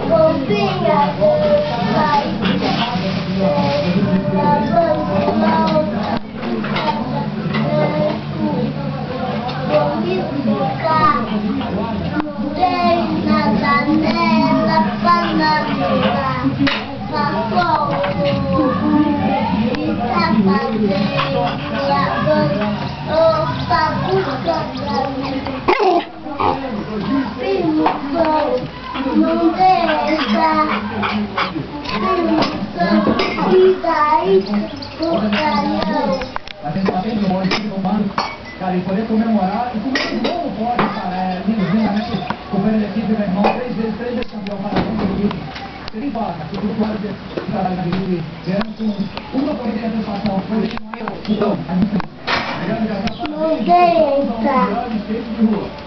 Não deixa e daí o canhão. Cara, e poder comemorar, e como esse irmão não pode, cara, lindamente, companheiro de equipe, meu irmão, três vezes campeão, parabéns, querido. Você nem fala, cara, tudo claro de trabalho na equipe, ganhando com uma corrida de satisfação, foi então, Não deixa.